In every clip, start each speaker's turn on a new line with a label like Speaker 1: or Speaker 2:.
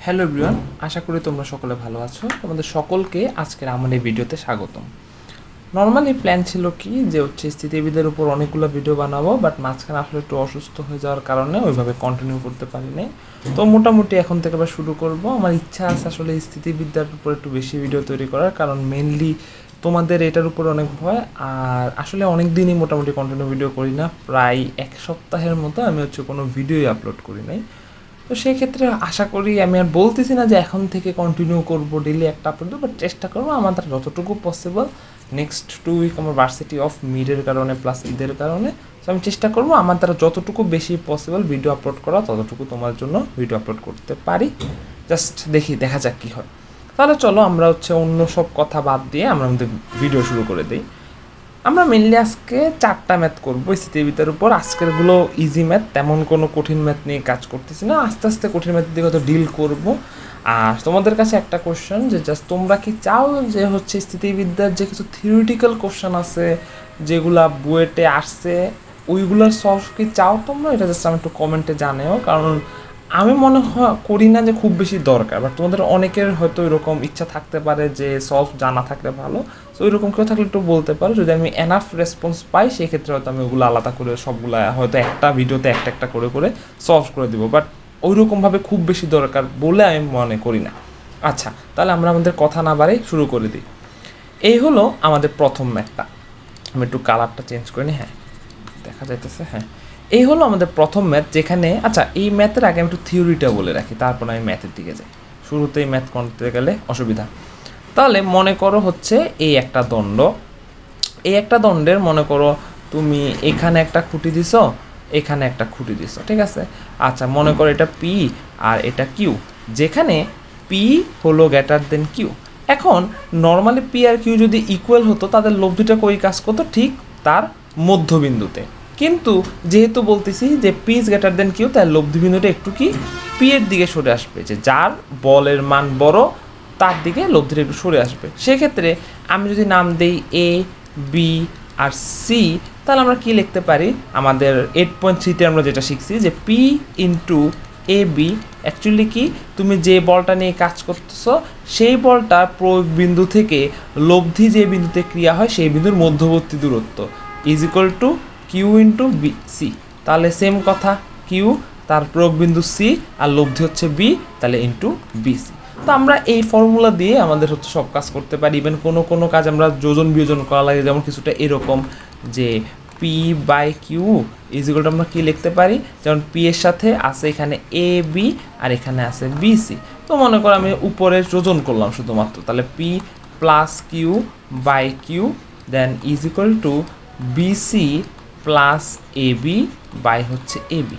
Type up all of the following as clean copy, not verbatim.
Speaker 1: Hello everyone, আশা করি তোমরা সকলে ভালো আছো। তোমাদের সকলকে আজকের আমার এই ভিডিওতে স্বাগতম। নর্মালি প্ল্যান ছিল কি যে স্থিতিবিদের উপর অনেকগুলো ভিডিও বানাবো, বাট মাঝখানে আসলে একটু অসুস্থ হয়ে যাওয়ার কারণে ওইভাবে কন্টিনিউ করতে পারিনি। তো মোটামুটি এখন থেকে আবার শুরু করব। আমার ইচ্ছা আছে আসলে স্থিতিবিদ্যার উপর একটু বেশি ভিডিও তৈরি করার, কারণ মেনলি তোমাদের এটার উপর অনেক ভয়। আর আসলে অনেক দিনই মোটামুটি কন্টিনিউ ভিডিও করি না, প্রায় এক সপ্তাহের মতো আমি কোনো ভিডিওই আপলোড করি নাই। তো সেই ক্ষেত্রে আশা করি, আমি আর বলতেছি না যে এখন থেকে কন্টিনিউ করব ডেইলি একটা আপলোড, বাট চেষ্টা করবো আমার দ্বারা যতটুকু পসিবল। নেক্সট 2 উইক আমার ভার্সিটি অফ মিডের কারণে প্লাস ঈদের কারণে, তো আমি চেষ্টা করবো আমার দ্বারা যতটুকু বেশি পসিবল ভিডিও আপলোড করা, ততটুকু তোমার জন্য ভিডিও আপলোড করতে পারি। জাস্ট দেখা যাক কী হয়। তাহলে চলো আমরা অন্য সব কথা বাদ দিয়ে আমরা আমাদের ভিডিও শুরু করে দিই। আমরা মেনলি আজকে 4টা ম্যাথ করবো স্থিতিবিদ্যার উপর। আজকেরগুলো ইজি ম্যাথ, তেমন কোনো কঠিন ম্যাথ নিয়ে কাজ করতেছি না। আস্তে আস্তে কঠিন ম্যাথের দিকে হয়তো ডিল করবো। আর তোমাদের কাছে একটা কোশ্চেন, যে জাস্ট তোমরা কি চাও যে স্থিতিবিদ্যার যে কিছু থিওরিটিক্যাল কোশ্চেন আছে যেগুলা বুয়েটে আসছে, ওইগুলোর সলভ কি চাও তোমরা? এটা জাস্ট আমি একটু কমেন্টে জানাও, কারণ আমি মনে করি না যে খুব বেশি দরকার, বাট তোমাদের অনেকের হয়তো এরকম ইচ্ছা থাকতে পারে যে সলভ জানা থাকলে ভালো। সো ওইরকম কেউ থাকলে একটু বলতে পারো। যদি আমি এনাফ রেসপন্স পাই সেক্ষেত্রে হয়তো আমি ওগুলো আলাদা করে সবগুলো হয়তো একটা ভিডিওতে একটা একটা করে করে সলভ করে দেবো, বাট ওইরকমভাবে খুব বেশি দরকার বলে আমি মনে করি না। আচ্ছা, তাহলে আমরা আমাদের কথা না বাড়াই শুরু করে দিই। এই হলো আমাদের প্রথম ম্যাথটা। আমি একটু কালারটা চেঞ্জ করে নিই। হ্যাঁ, দেখা যাইতেছে। হ্যাঁ, এই হলো আমাদের প্রথম ম্যাথ, যেখানে আচ্ছা এই ম্যাথের আগে আমি একটু থিওরিটা বলে রাখি, তারপর আমি ম্যাথের দিকে যাই। শুরুতেই ম্যাথ করতে গেলে অসুবিধা। তাহলে মনে করো এই একটা দণ্ড, এই একটা দণ্ডের মনে করো তুমি এখানে একটা খুঁটি দিছো, এখানে একটা খুঁটি দিছো, ঠিক আছে? আচ্ছা, মনে করো এটা পি আর এটা কিউ, যেখানে পি হলো গ্রেটার দেন কিউ। এখন নর্মালি পি আর কিউ যদি ইকুয়াল হতো, তাদের লব্ধিটা কই কাজ করতো? ঠিক তার মধ্যবিন্দুতে। কিন্তু যেহেতু বলতেছি যে P is greater than Q, তার লব্ধিবিন্দুটা একটু কি পি এর দিকে সরে আসবে, যে যার বলের মান বড় তার দিকে লব্ধিটা একটু সরে আসবে। সেক্ষেত্রে আমি যদি নাম দেই এ, বি আর সি, তাহলে আমরা কি লিখতে পারি? আমাদের 8.3-তে আমরা যেটা শিখছি যে P into A B actually কি, তুমি যে বলটা নিয়ে কাজ করতেছো সেই বলটা প্রয়োগ বিন্দু থেকে লব্ধি যে বিন্দুতে ক্রিয়া হয় সেই বিন্দুর মধ্যবর্তী দূরত্ব is equal to Q into B C. তাহলে সেম কথা, কিউ তার প্রয়োগ বিন্দু সি আর লব্ধি হচ্ছে বি, তাহলে ইন্টু বিসি। তো আমরা এই ফর্মুলা দিয়ে আমাদের সব কাজ করতে পারি। ইভেন কোনো কাজ আমরা যোজন বিয়োজন করা লাগে, যেমন কিছুটা এরকম যে P by Q is equal to আমরা কী লিখতে পারি? যেমন পি এর সাথে আছে এখানে এ বি আর এখানে আছে বিসি। তো মনে করো আমি উপরে যোজন করলাম শুধুমাত্র, তাহলে P plus Q by Q then is equal to BC plus A B by A B.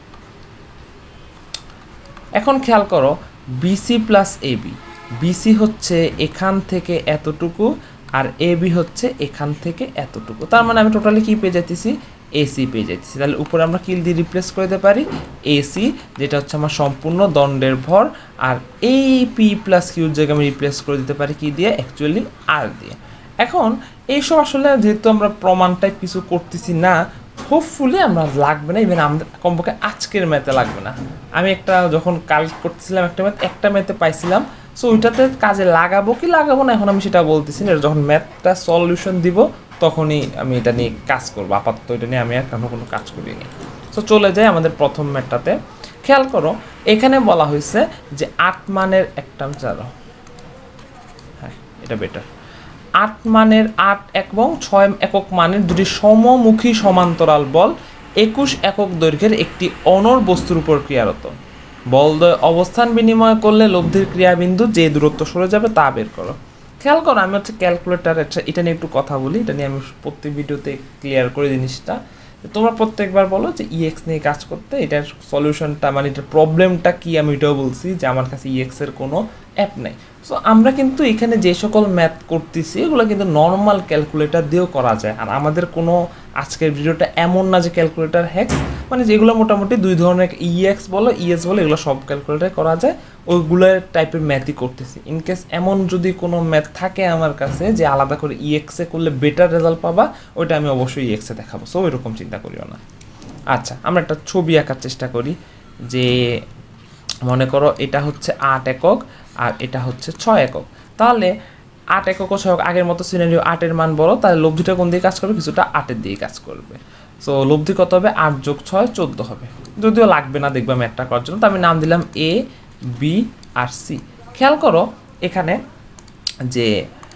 Speaker 1: এখন খেয়াল করো, BC plus A B, BC হচ্ছে এখান থেকে এতটুকু আর এ বি হচ্ছে এখান থেকে এতটুকু। তার মানে আমি টোটালি কী পেয়ে যাইতেছি? এসি পেয়ে যাইতেছি। তাহলে উপরে আমরা কিল দিয়ে রিপ্লেস করে দিতে পারি এসি, যেটা হচ্ছে আমার সম্পূর্ণ দণ্ডের ভর। আর এই পি প্লাস কিউর জায়গায় আমি রিপ্লেস করে দিতে পারি কি দিয়ে? অ্যাকচুয়ালি আর দিয়ে। এখন এইসব আসলে যেহেতু আমরা প্রমাণটাই কিছু করতেছি না, হোপফুলি আমরা লাগবে না, ইভেন আমাদের কমপক্ষে আজকের ম্যাথে লাগবে না। আমি একটা যখন কালেক্ট করতেছিলাম একটা ম্যাথে পাইছিলাম, সো ওইটাতে কাজে লাগাবো কি লাগাবো না এখন আমি সেটা বলতেছি না। যখন ম্যাথটা সলিউশন দিব তখনই আমি এটা নিয়ে কাজ করবো। আপাতত এটা নিয়ে আমি আর কোনো কাজ করিনি। সো চলে যাই আমাদের প্রথম ম্যাথটাতে। খেয়াল করো, এখানে বলা হয়েছে যে 8 মানের একটা চারো, হ্যাঁ এটা বেটার, 8 মানের 8 এবং 6 একক মানের দুটি সমমুখী সমান্তরাল বল 21 একক দৈর্ঘ্যের একটি অনড় বস্তুর উপর ক্রিয়ারত। বলদ্বয় অবস্থান বিনিময় করলে লব্ধির ক্রিয়াবিন্দু যে দূরত্ব সরে যাবে তা বের করো। খেয়াল করো, আমি ক্যালকুলেটার এটা নিয়ে একটু কথা বলি। এটা নিয়ে আমি প্রত্যেক ভিডিওতে ক্লিয়ার করে জিনিসটা। তোমরা প্রত্যেকবার বলো যে ইএক্স নিয়ে কাজ করতে, এটার সলিউশনটা মানে এটার প্রবলেমটা কি, আমি এটাও বলছি যে আমার কাছে ইএক্সের কোনো অ্যাপ নাই। সো আমরা কিন্তু এখানে যে সকল ম্যাথ করতেছি এগুলো কিন্তু নর্মাল ক্যালকুলেটার দিয়েও করা যায়। আর আমাদের কোনো আজকের ভিডিওটা এমন না যে ক্যালকুলেটার হ্যাক্স, মানে যেগুলো মোটামুটি 2 ধরনের ইএক্স বলো ইএস বলো এগুলো সব ক্যালকুলেটারে করা যায়, ওইগুলোর টাইপের ম্যাথই করতেছি। ইনকেস এমন যদি কোনো ম্যাথ থাকে আমার কাছে যে আলাদা করে ইএক্সে করলে বেটার রেজাল্ট পাবা, ওইটা আমি অবশ্যই ইএক্সে দেখাবো। সো ওইরকম চিন্তা করিও না। আচ্ছা, আমরা একটা ছবি আঁকার চেষ্টা করি। যে মনে করো এটা হচ্ছে 8 একক আর এটা হচ্ছে 6 একক, তাহলে 8 একক ও 6 একক আগের মতো সিনারিও 8-এর মান বড়, তাহলে লব্ধিটা কোন দিকে কাজ করবে, কিছুটা 8-এর দিকে কাজ করবে। সো লব্ধি কত হবে, 8 + 6 14 হবে, যদিও লাগবে না দেখবা ম্যাথটা করার জন্য, তো আমি নাম দিলাম এ বি আর সি। খেয়াল করো এখানে যে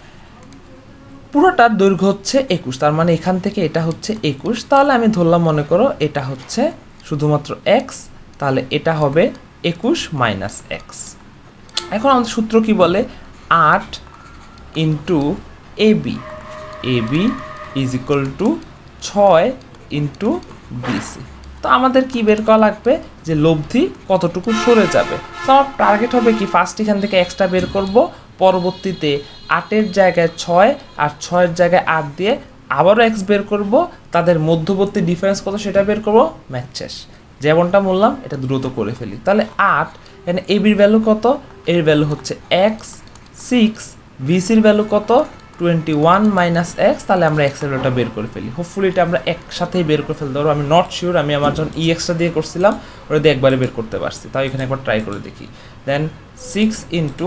Speaker 1: পুরোটার দৈর্ঘ্য হচ্ছে 21, তার মানে এখান থেকে এটা হচ্ছে 21, তাহলে আমি ধরলাম মনে করো এটা হচ্ছে শুধুমাত্র এক্স, তাহলে এটা হবে 21 - এক্স। এখন আমাদের সূত্র কি বলে, 8 into AB, AB is equal to 6 into BC. তো আমাদের কি বের করা লাগবে, যে লব্ধি কতটুকু সরে যাবে। তো আমার টার্গেট হবে কি, ফার্স্ট এখান থেকে এক্সটা বের করব, পরবর্তীতে 8-এর জায়গায় 6 আর 6-এর জায়গায় 8 দিয়ে আবারও এক্স বের করব, তাদের মধ্যবর্তী ডিফারেন্স কত সেটা বের করব, ম্যাথ শেষ। যেমনটা বললাম এটা দ্রুত করে ফেলি। তাহলে 8, এখানে এবির ভ্যালু কত, এর ভ্যালু হচ্ছে এক্স 6, বিসির ভ্যালু কত 21 - এক্স, তাহলে আমরা এক্স এর ভ্যালুটা বের করে ফেলি। হোপফুলি এটা আমরা একসাথেই বের করে ফেলতে পারবো। আমি নট শিওর, আমি আমার যখন এক্সটা দিয়ে করছিলাম ওটা দিয়ে একবারে বের করতে পারছি, তাই এখানে একবার ট্রাই করে দেখি। দেন 6 ইন্টু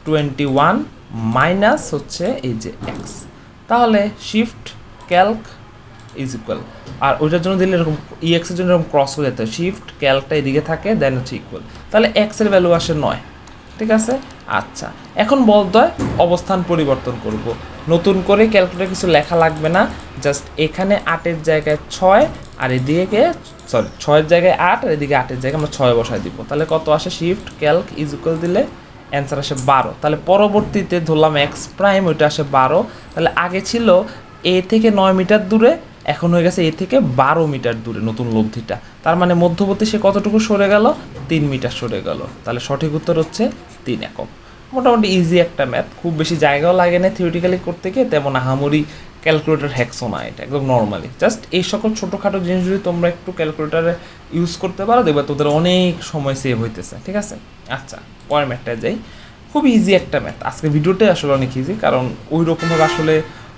Speaker 1: 21 মাইনাস হচ্ছে এই যে এক্স, তাহলে শিফট ক্যালক ইজ ইকুয়াল, আর ওইটার জন্য দিলে এরকম এক্সের জন্য এরকম ক্রস হয়ে যেতে হয়, শিফট ক্যালকটা এদিকে থাকে, দেন হচ্ছে ইকুয়াল, তাহলে এক্সের ভ্যালু আসে 9। ঠিক আছে, আচ্ছা এখন বলতে হয় অবস্থান পরিবর্তন করব, নতুন করে ক্যালকুলেটর কিছু লেখা লাগবে না, জাস্ট এখানে 8-এর জায়গায় 6 আর এদিকে 6-এর জায়গায় 8 আর এদিকে 8-এর জায়গায় আমরা 6 বসায় দিব, তাহলে কত আসে, শিফট ক্যালক ইজ ইকুয়াল দিলে অ্যান্সার আসে 12। তাহলে পরবর্তীতে ধরলাম এক্স প্রাইম, ওইটা আসে 12, তাহলে আগে ছিল এ থেকে 9 মিটার দূরে, এখন হয়ে গেছে এ থেকে 12 মিটার দূরে নতুন লব্ধিটা, তার মানে মধ্যবর্তী সে কতটুকু সরে গেল, 3 মিটার সরে গেল, তাহলে সঠিক উত্তর হচ্ছে 3 একক। মোটামুটি ইজি একটা ম্যাথ, খুব বেশি জায়গাও লাগে না থিওরিটিক্যালি করতে গিয়ে, তেমন আহামরি ক্যালকুলেটর হ্যাকসও না, এটা একদম নর্মালি জাস্ট এই সকল ছোটোখাটো জিনিস যদি তোমরা একটু ক্যালকুলেটারে ইউজ করতে পারো, দেখবে তোদের অনেক সময় সেভ হইতেছে। ঠিক আছে, আচ্ছা পরের ম্যাথটায় যাই। খুব ইজি একটা ম্যাথ, আজকে ভিডিওটাই আসলে অনেক ইজি, কারণ ওই রকমভাবে আসলে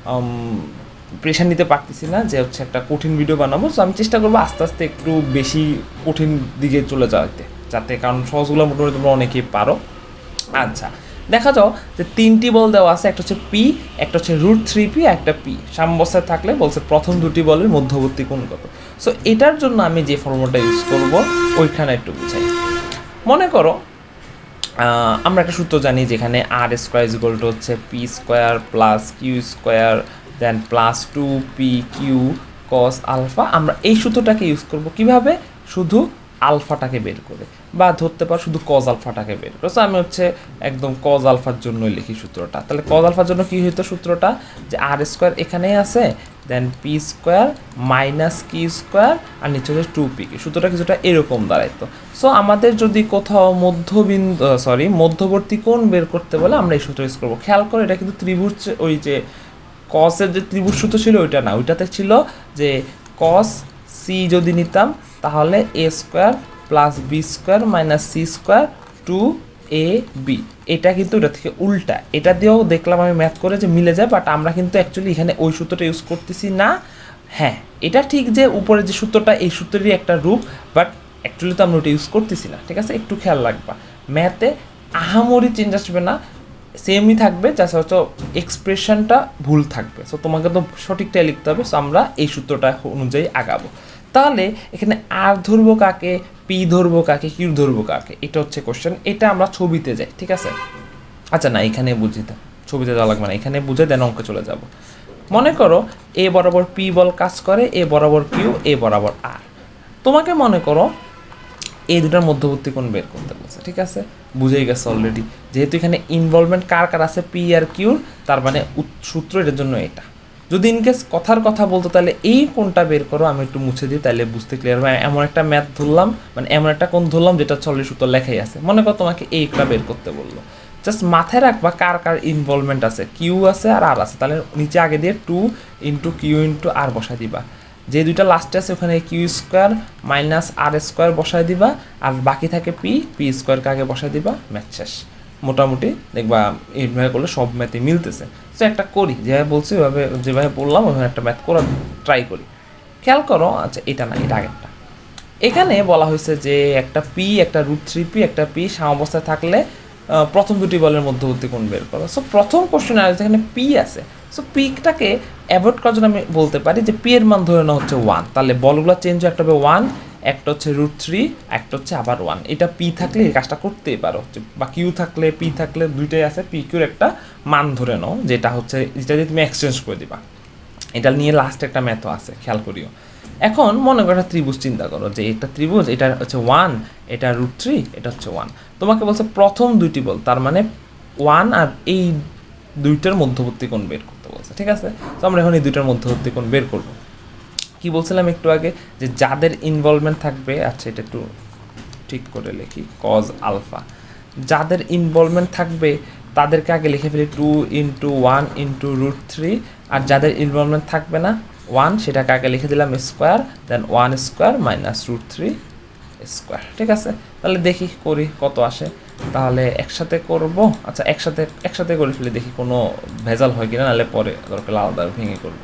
Speaker 1: প্রেশার নিতে পারতেছি না যে হচ্ছে একটা কঠিন ভিডিও বানাবো, সো আমি চেষ্টা করবো আস্তে আস্তে একটু বেশি কঠিন দিকে চলে যাওয়াতে, যাতে কারণ সহজগুলো মোটামুটি তোমরা অনেকেই পারো। আচ্ছা দেখা যাও যে 3টি বল দেওয়া আছে, একটা হচ্ছে পি, একটা হচ্ছে √3p, একটা পি সাম্যাবস্থায় থাকলে বলছে প্রথম দুটি বলের মধ্যবর্তী কোণ কত। সো এটার জন্য আমি যে ফর্মুলাটা ইউজ করব ওইখানে একটু বুঝাই। মনে করো আমরা একটা সূত্র জানি যেখানে r² হচ্ছে p² plus q² then plus 2p/q cos alpha. আমরা এই সূত্রটাকে ইউজ করব কিভাবে, শুধু আলফাটাকে বের করে, বা ধরতে পারো শুধু কজ আলফাটাকে বের করে। সো আমি হচ্ছে একদম কজ আলফার জন্যই লিখি সূত্রটা। তাহলে কজ আলফার জন্য কী হইতো সূত্রটা, যে r² এখানেই আছে, দেন p² মাইনাস q² আর নিচে হচ্ছে 2p, সূত্রটা কিছুটা এরকম দাঁড়াইতো। সো আমাদের যদি কোথাও মধ্যবর্তী কোণ বের করতে বলে আমরা এই সূত্র ইউজ করবো। খেয়াল করে এটা কিন্তু ত্রিভুজ, ওই যে কসের যে ত্রিভুজ সূত্র ছিল ওইটা না, ওইটাতে ছিল যে কস সি যদি নিতাম তাহলে a² plus b² minus c² 2ab, এটা কিন্তু এটা থেকে উল্টা, এটা দিয়েও দেখলাম আমি ম্যাথ করে যে মিলে যায়, বাট আমরা কিন্তু অ্যাকচুয়ালি এখানে ওই সূত্রটা ইউজ করতেছি না। হ্যাঁ এটা ঠিক যে উপরে যে সূত্রটা এই সূত্রেরই একটা রূপ, বাট অ্যাকচুয়ালি তো আমরা ওটা ইউজ করতেছি না। ঠিক আছে, একটু খেয়াল রাখবা, ম্যাথে আহামরি চেঞ্জ আসবে না, সেমই থাকবে, জাস্ট হয়তো এক্সপ্রেশনটা ভুল থাকবে। সো তোমাকে তো সঠিকটাই লিখতে হবে। সো আমরা এই সূত্রটা অনুযায়ী আগাবো। তাহলে এখানে আর ধরবো কাকে, পি ধরবো কাকে, কিউ ধরবো কাকে, এটা হচ্ছে কোশ্চেন। এটা আমরা ছবিতে যাই। ঠিক আছে, আচ্ছা না এখানে বুঝিতে, ছবিতে যাওয়া লাগবে না, এখানে বুঝে দেন অঙ্কে চলে যাব। মনে করো এ বরাবর পি বল কাজ করে, এ বরাবর কিউ, এ বরাবর আর। তোমাকে মনে করো এই দুটার মধ্যবর্তী কোণ বের করতে বলছে। ঠিক আছে, বুঝেই গেছে অলরেডি, যেহেতু এখানে ইনভলভমেন্ট কার কার আছে, পি আর কিউর, তার মানে সূত্র এটার জন্য এটা। যদি ইনকেস কথার কথা বলতো তাহলে এই কোণটা বের করো, আমি একটু মুছে দিই তাহলে বুঝতে ক্লিয়ার হবে। এমন একটা ম্যাথ ধরলাম, মানে এমন একটা কোণ ধরলাম যেটা অলরেডি সূত্র লেখাই আছে। মনে করো তোমাকে এইটা বের করতে বললো, জাস্ট মাথায় রাখবা কার কার ইনভলভমেন্ট আছে, কিউ আছে আর আর আছে, তাহলে নিচে আগে দিয়ে 2 ইন্টু কিউ ইন্টু আর বসাই দিবা। যে দুইটা লাস্টে আছে ওখানে q² মাইনাস r² বসায় দিবা, আর বাকি থাকে p² আগে বসায় দিবা, ম্যাথ শেষ। মোটামুটি দেখবা এইভাবে করলে সব ম্যাথে মিলতেছে। সো একটা করি, যেভাবে বলছি ওইভাবে, যেভাবে বললাম ওইভাবে একটা ম্যাথ করার ট্রাই করি। খেয়াল করো, আচ্ছা এটা না, এটা আগেরটা। এখানে বলা হয়েছে যে একটা পি, একটা √3p, একটা পি সাম্যাবস্থায় থাকলে প্রথম দুটি বলের মধ্যবর্তী কোণ বের করো। সো প্রথম কোশ্চেনে আর এখানে পি আছে, সো পিটাকে অ্যাভয়েড করার জন্য আমি বলতে পারি যে পি এর মান ধরে নেওয়া হচ্ছে 1, তাহলে বলগুলো চেঞ্জ হয়ে একটা হবে 1, একটা হচ্ছে √3, একটা হচ্ছে আবার 1। এটা পি থাকলে এই কাজটা করতেই পারো, বা কিউ থাকলে পি থাকলে দুইটাই আছে, পি কিউর একটা মান ধরে নাও যেটা হচ্ছে যেটা দিয়ে তুমি এক্সচেঞ্জ করে দিবা। এটা নিয়ে লাস্ট একটা ম্যাথও আছে, খেয়াল করিও। এখন মনে করো একটা ত্রিভুজ চিন্তা করো, যে একটা ত্রিভুজ, এটা হচ্ছে 1, এটা √3, এটা হচ্ছে 1। তোমাকে বলছে প্রথম দুইটি বল, তার মানে 1 আর এই দুইটার মধ্যবর্তী কোণ বের করতে বলছে, ঠিক আছে? তো আমরা এখন এই দুইটার মধ্যবর্তী কোণ বের করব। কি বলছিলাম একটু আগে, যে যাদের ইনভলভমেন্ট থাকবে, আচ্ছা এটা একটু ঠিক করে লিখি, কজ আলফা, যাদের ইনভলভমেন্ট থাকবে তাদেরকে আগে লিখে ফেলি 2 × 1 × √3, আর যাদের ইনভলভমেন্ট থাকবে না 1, সেটাকে আগে লিখে দিলাম square, then 1 square minus √3 square, ঠিক আছে? তাহলে দেখি করি কত আসে। তাহলে একসাথে করব, আচ্ছা একসাথে করে ফেলি, দেখি কোনো ভেজাল হয় কিনা, নাহলে পরে দরকার আলাদা ভেঙে করব।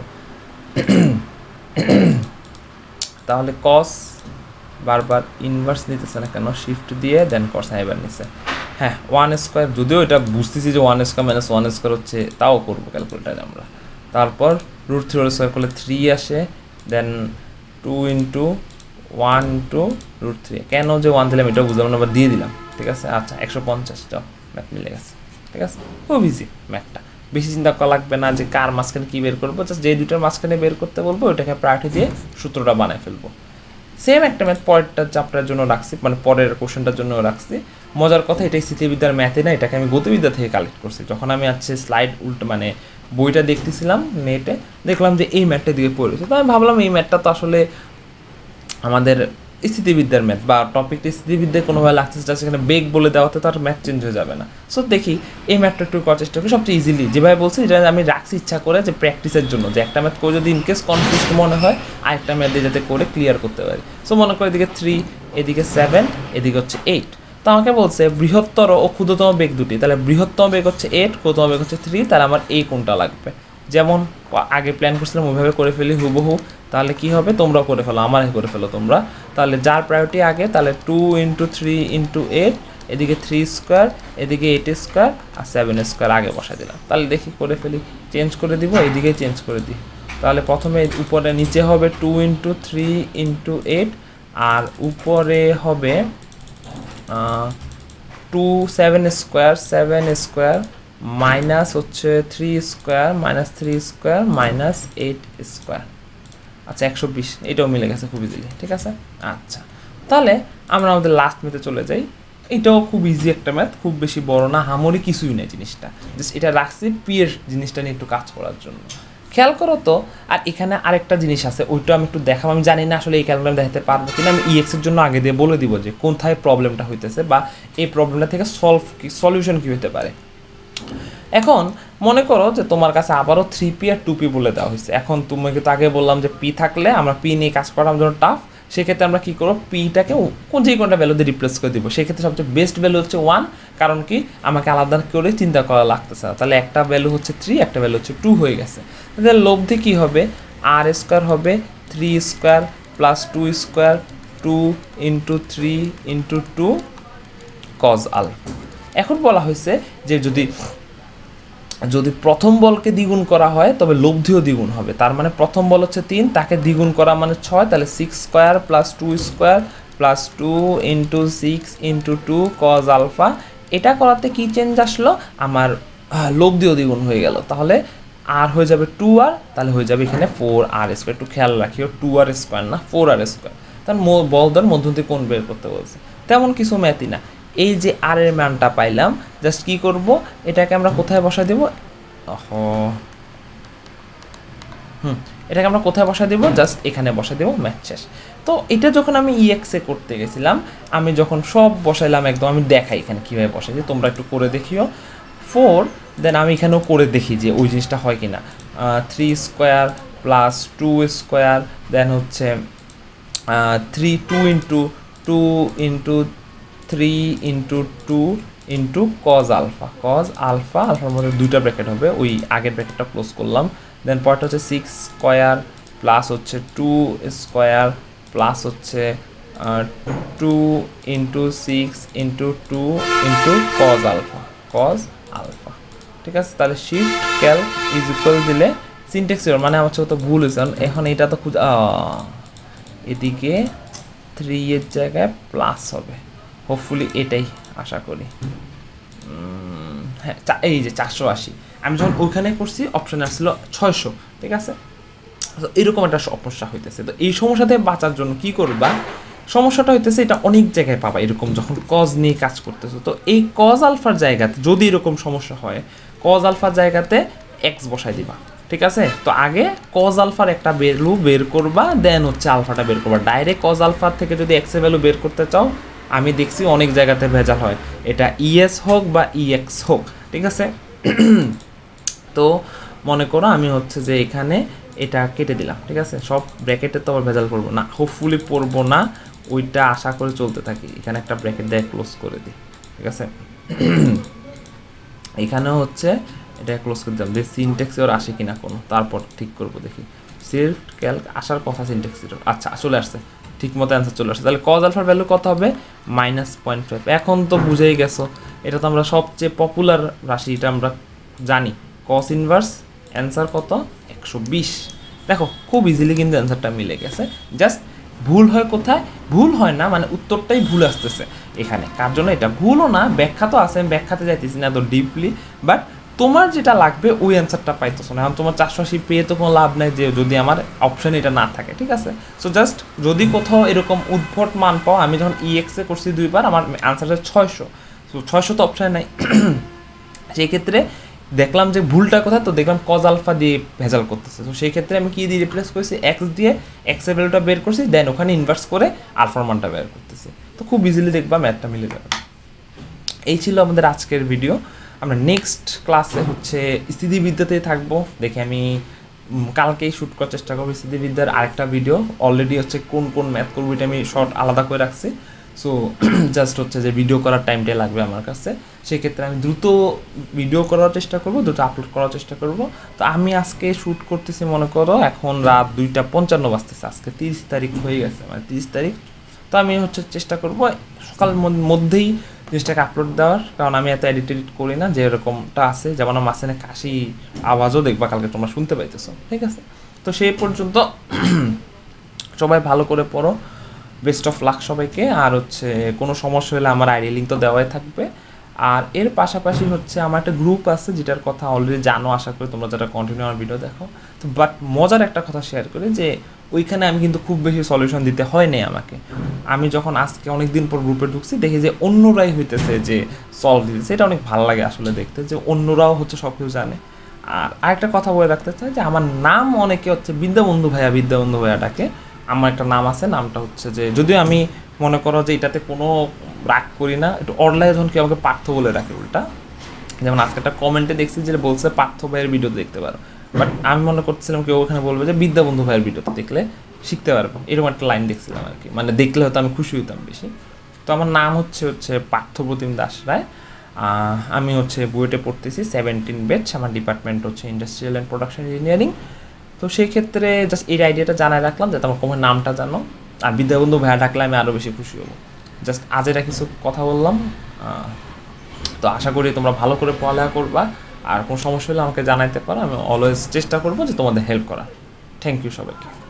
Speaker 1: তাহলে কস বারবার ইনভার্স নিতেছে না কেন, শিফট দিয়ে দেন কস এবার নিছে। হ্যাঁ 1 স্কোয়ার, যদিও এটা বুঝতেছি যে 1 স্কোয়ার মাইনাস 1 স্কোয়ার হচ্ছে, তাও করবো ক্যালকুলেটারে আমরা। তারপর √3 স্কোয়ার করলে 3 আসে, দেন 2 × 1 × √3, কেন যে 1 দিলাম এটাও বুঝলাম না, আবার দিয়ে দিলাম, ঠিক আছে? আচ্ছা 150, যাও ম্যাথ মিলে গেছে, ঠিক আছে? খুব ইজি ম্যাথটা, বেশি চিন্তা করা লাগবে না যে কার মাঝখানে কী বের করবো, জাস্ট যে দুইটার মাঝখানে বের করতে বলবো ওইটাকে প্রায়োরিটি দিয়ে সূত্রটা বানায় ফেলবো। সেম একটা ম্যাথ পরেরটা চ্যাপ্টারের জন্য রাখছি, মানে পরের কোশ্চেনটার জন্য রাখছি। মজার কথা, এটাই স্থিতিবিদ্যার ম্যাথে না, এটাকে আমি গতিবিদ্যা থেকে কালেক্ট করছি। যখন আমি স্লাইড মানে বইটা দেখতেছিলাম নেটে, দেখলাম যে এই ম্যাথটা দিকে পড়েছে, তো আমি ভাবলাম এই ম্যাথটা তো আসলে আমাদের স্থিতিবিদ্যার ম্যাথ, বা টপিকটা স্থিতিবিদ্যায় কোনোভাবে লাগছে, সেখানে বেগ বলে দেওয়াতে তো আর ম্যাথ চেঞ্জ হয়ে যাবে না। সো দেখি এই ম্যাথটা একটু করার চেষ্টা করি, সবচেয়ে ইজিলি যেভাবে বলছি, এটা আমি রাখছি ইচ্ছা করে যে প্র্যাকটিসের জন্য, যে একটা ম্যাথ করে যদি ইনকেস কনফিউজ মনে হয় আরেকটা ম্যাথ দিয়ে যাতে করে ক্লিয়ার করতে পারি। সো মনে করো এদিকে 3, এদিকে 7, এদিকে হচ্ছে 8। তো আমাকে বলছে বৃহত্তর ও ক্ষুদ্রতম বেগ দুটি, তাহলে বৃহত্তম বেগ হচ্ছে 8, ক্ষুদ্রতম বেগ হচ্ছে 3, তাহলে আমার এই কোনটা লাগবে, যেমন আগে প্ল্যান করছিলাম ওইভাবে করে ফেলি হুবহু। তাহলে কি হবে, তোমরাও করে ফেলো, আমার করে ফেলো তোমরা। তাহলে যার প্রায়োরিটি আগে, তাহলে 2 × 3 × 8, এদিকে 3 স্কোয়ার, এদিকে 8 স্কোয়ার, আর 7 স্কোয়ার আগে বসা দিলাম। তাহলে দেখি করে ফেলি, চেঞ্জ করে দিব, এইদিকে চেঞ্জ করে দিই। তাহলে প্রথমে উপরে নিচে হবে 2 × 3 × 8, আর উপরে হবে 7 স্কোয়ার মাইনাস হচ্ছে 3 square minus 3 square minus 8 square. আচ্ছা 120, এটাও মিলে গেছে খুব ইজিলি, ঠিক আছে? আচ্ছা তাহলে আমরা আমাদের লাস্ট ম্যাথে চলে যাই। এটাও খুব ইজি একটা ম্যাথ, খুব বেশি বড় না, হামরি কিছুই নেই জিনিসটা, জাস্ট এটা রাখছি পি এর জিনিসটা নিয়ে একটু কাজ করার জন্য। খেয়াল করো তো, আর এখানে আরেকটা জিনিস আছে, ওইটা আমি একটু দেখাবো। আমি জানি না আসলে এই ক্যালকুলেশন দেখাতে পারবো কিনা, আমি ইএক্স এর জন্য আগে দিয়ে বলে দিব যে কোথায় প্রবলেমটা হইতেছে, বা এই প্রবলেমটা থেকে সলিউশন কি হতে পারে। এখন মনে করো যে তোমার কাছে আবারও 3p আর 2p বলে দেওয়া হয়েছে। এখন তোমাকে তো আগে বললাম যে পি থাকলে আমরা পি নিয়ে কাজ করার জন্য টাফ, সেক্ষেত্রে আমরা কী করবো, পিটাকে যে কোনটা ভ্যালু দিয়ে রিপ্লেস করে দিব। সেক্ষেত্রে সবচেয়ে বেস্ট ভ্যালু হচ্ছে 1, কারণ কি আমাকে আলাদা করে চিন্তা করা লাগতেছে না। তাহলে একটা ভ্যালু হচ্ছে 3, একটা ভ্যালু হচ্ছে 2 হয়ে গেছে। তাহলে লব্ধি কী হবে, আর স্কোয়ার হবে 3 square plus 2 square 2 × 3 × 2 cos alpha. এখন বলা হয়েছে যে যদি প্রথম বলকে দ্বিগুণ করা হয় তবে লব্ধিও দ্বিগুণ হবে। তার মানে প্রথম বল হচ্ছে 3, তাকে দ্বিগুণ করা মানে 6, তাহলে 6 square plus 2 square plus 2 × 6 × 2 cos alpha. এটা করাতে কি চেঞ্জ আসলো, আমার লব্ধিও দ্বিগুণ হয়ে গেল। তাহলে আর হয়ে যাবে 2r, তাহলে হয়ে যাবে এখানে 4r স্কোয়ার। একটু খেয়াল রাখিও 2r স্কোয়ার না 4r স্কোয়ার। তার বলদের মধ্যে কোণ বের করতে বলছে, তেমন কিছু ম্যাথই না। এই যে আর এর মানটা পাইলাম, জাস্ট কি করব, এটাকে আমরা কোথায় বসায় দেব, এটাকে আমরা কোথায় বসায় দেব, জাস্ট এখানে বসায় দেব, ম্যাথ শেষ। তো এটা যখন আমি ইএক্সে করতে গেছিলাম, আমি যখন সব বসাইলাম একদম, আমি দেখাই এখানে কীভাবে বসাইছি, তোমরা একটু করে দেখিও। 4, দেন আমি এখানেও করে দেখি যে ওই জিনিসটা হয় কিনা। 3 স্কোয়ার প্লাস 2 স্কোয়ার, দেন হচ্ছে 2 × 3 × 2 × কজ আলফা। আলফার মধ্যে দুইটা ব্র্যাকেট হবে, ওই আগের ব্র্যাকেটটা ক্লোজ করলাম। দেন পরটা হচ্ছে 6 স্কোয়ার প্লাস হচ্ছে 2 স্কোয়ার প্লাস হচ্ছে 2 into 6 into 2 into cos alpha, ঠিক আছে। তাহলে শিফট ক্যালক ইজ ইকুয়াল দিলে সিনট্যাক্স এরর, মানে আমার তো ভুল হয়েছে। এখন এটা তো এদিকে 3 এর জায়গায় প্লাস হবে, হোপফুলি এটাই আশা করি। হ্যাঁ, এই যে 480, আমি যখন ওইখানে করছি অপশানে আসছিল 600, ঠিক আছে। তো এরকম একটা সমস্যা হইতেছে। তো এই সমস্যা থেকে বাঁচার জন্য কি করবা, সমস্যাটা হইতেছে এটা অনেক জায়গায় পাবা এরকম, যখন কজ নিয়ে কাজ করতেছো। তো এই কজ আলফার জায়গাতে যদি এরকম সমস্যা হয়, কজ আলফার জায়গাতে এক্স বসাই দিবা, ঠিক আছে। তো আগে কজ আলফার একটা ভ্যালু বের করবা, দেন হচ্ছে আলফাটা বের করবা। ডাইরেক্ট কজ আলফার থেকে যদি এক্সের ভ্যালু বের করতে চাও, আমি দেখছি অনেক জায়গাতে ভেজাল হয়, এটা ইএস হোক বা ইএক্স হোক, ঠিক আছে। তো মনে করো আমি হচ্ছে যে এখানে এটা কেটে দিলাম, ঠিক আছে। সব ব্র্যাকেটে তো আবার ভেজাল করবো না, হোপফুলি পড়বো না, ওইটা আশা করে চলতে থাকি। এখানে একটা ব্র্যাকেট দিয়ে ক্লোজ করে দিই, ঠিক আছে। এখানেও হচ্ছে এটা ক্লোজ করে দিলাম, দেখি সিনট্যাক্স এরর আসে কিনা কোনো, তারপর ঠিক করবো। দেখি শিফট ক্যালক আসার কথা, সিনট্যাক্স এরর, আচ্ছা চলে আসছে, ঠিক মতো অ্যান্সার চলে আসছে। তাহলে কজ আলফার ভ্যালু কত হবে, -0.5। এখন তো বুঝেই গেছো, এটা তো আমরা সবচেয়ে পপুলার রাশি, এটা আমরা জানি। কস ইনভার্স অ্যান্সার কত, 120। দেখো খুব ইজিলি কিন্তু অ্যান্সারটা মিলে গেছে। জাস্ট ভুল হয় কোথায়, ভুল হয় না মানে উত্তরটাই ভুল আসতেছে এখানে। কার জন্য এটা ভুলও না, ব্যাখ্যা তো আছে, আমি ব্যাখ্যাতে যাইতেছি না তো ডিপলি, বাট তোমার যেটা লাগবে ওই অ্যান্সারটা পাইতেছো না। এখন তোমার 480 পেয়ে তো কোনো লাভ নাই যে যদি আমার অপশন এটা না থাকে, ঠিক আছে। সো জাস্ট যদি কোথাও এরকম উদ্ভট মান পাও, আমি যখন ইএক্সে করছি 2 বার, আমার অ্যান্সারটা 600, সো 600 তো অপশানে নাই। সেই ক্ষেত্রে দেখলাম যে ভুলটা কোথায়, তো দেখলাম কজ আলফা দিয়ে ভেজাল করতেছে। তো সেই ক্ষেত্রে আমি কি দিয়ে রিপ্লেস করেছি, এক্স দিয়ে এক্সের ভ্যালুটা বের করছি, দেন ওখানে ইনভার্স করে আলফার মানটা বের করতেছি। তো খুব ইজিলি দেখবা ম্যাথটা মিলে যাবে। এই ছিল আমাদের আজকের ভিডিও। আমরা নেক্সট ক্লাসে হচ্ছে স্থিতিবিদ্যাতেই থাকবো। দেখি আমি কালকেই শ্যুট করার চেষ্টা করবো স্থিতিবিদ্যার আরেকটা ভিডিও। অলরেডি হচ্ছে কোন কোন ম্যাথ করবো এটা আমি শর্ট আলাদা করে রাখছি। সো জাস্ট হচ্ছে যে ভিডিও করার টাইমটাই লাগবে আমার কাছে, সেক্ষেত্রে আমি দ্রুত ভিডিও করার চেষ্টা করব, দ্রুত আপলোড করার চেষ্টা করব। তো আমি আজকে শ্যুট করতেছি মনে করো এখন রাত 2:55 বাজতেছে, আজকে 30 তারিখ হয়ে গেছে, মানে 30 তারিখ। তো আমি হচ্ছে চেষ্টা করব সকালের মধ্যেই জিনিসটাকে আপলোড দেওয়ার, কারণ আমি এত এডিট করি না, যে এরকমটা আছে, যেমন আমার মাঝখানে কাশি আওয়াজও দেখবা কালকে তোমরা শুনতে পাইতেছো, ঠিক আছে। তো সেই পর্যন্ত সবাই ভালো করে পড়ো, বেস্ট অফ লাক সবাইকে। আর হচ্ছে কোনো সমস্যা হলে আমার আইডি লিঙ্ক তো দেওয়াই থাকবে। আর এর পাশাপাশি হচ্ছে আমার একটা গ্রুপ আছে, যেটার কথা অলরেডি জানো আশা করি তোমরা, যারা কন্টিনিউ আমার ভিডিও দেখো। তো বাট মজার একটা কথা শেয়ার করি যে ওইখানে আমি কিন্তু খুব বেশি সলিউশন দিতে হয় নাই আমাকে। আমি যখন আজকে অনেক দিন পর গ্রুপে ঢুকছি, দেখি যে অন্যরাই হইতেছে যে সলভ দিতেছে, এটা অনেক ভালো লাগে আসলে দেখতে, যে অন্যরাও হচ্ছে সব কিছু জানে। আর আরেকটা কথা বলে রাখতে চাই যে আমার নাম অনেকে হচ্ছে বিদ্যাবন্ধু ভাইয়া ডাকে। আমার একটা নাম আছে, নামটা হচ্ছে যে, যদিও আমি মনে করো যে এটাতে কোনো রাগ করি না, একটু অনলাইনে যখন কেউ আমাকে পার্থ বলে রাখে উল্টা, যেমন আজকে একটা কমেন্টে দেখছি যে বলছে পার্থ ভাইয়ের ভিডিও দেখতে পারো, বাট আমি মনে করছিলাম কেউ ওখানে বলবে যে বিদ্যাবন্ধু ভাইয়ের ভিডিওতে দেখলে শিখতে পারবো, এরকম একটা লাইন দেখছিলাম আর কি, মানে দেখলে হয়তো আমি খুশি হইতাম বেশি। তো আমার নাম হচ্ছে পার্থপ্রতিম দাস রায়। আমি হচ্ছে বুয়েটে পড়তেছি 17 ব্যাচ, আমার ডিপার্টমেন্ট হচ্ছে ইন্ডাস্ট্রিয়াল অ্যান্ড প্রোডাকশন ইঞ্জিনিয়ারিং। তো সেই ক্ষেত্রে জাস্ট এই আইডিয়াটা জানাই রাখলাম যাতে আমার তোমার নামটা জানো, আর বিদ্যাবন্ধু ভাইয়া ডাকলে আমি আরও বেশি খুশি হবো। জাস্ট আজ এটা কিছু কথা বললাম। তো আশা করি তোমরা ভালো করে পড়ালেখা করবা, আর কোনো সমস্যা হলে আমাকে জানাইতে পারো, আমি অলওয়েজ চেষ্টা করবো যে তোমাদের হেল্প করার। থ্যাংক ইউ সবাইকে।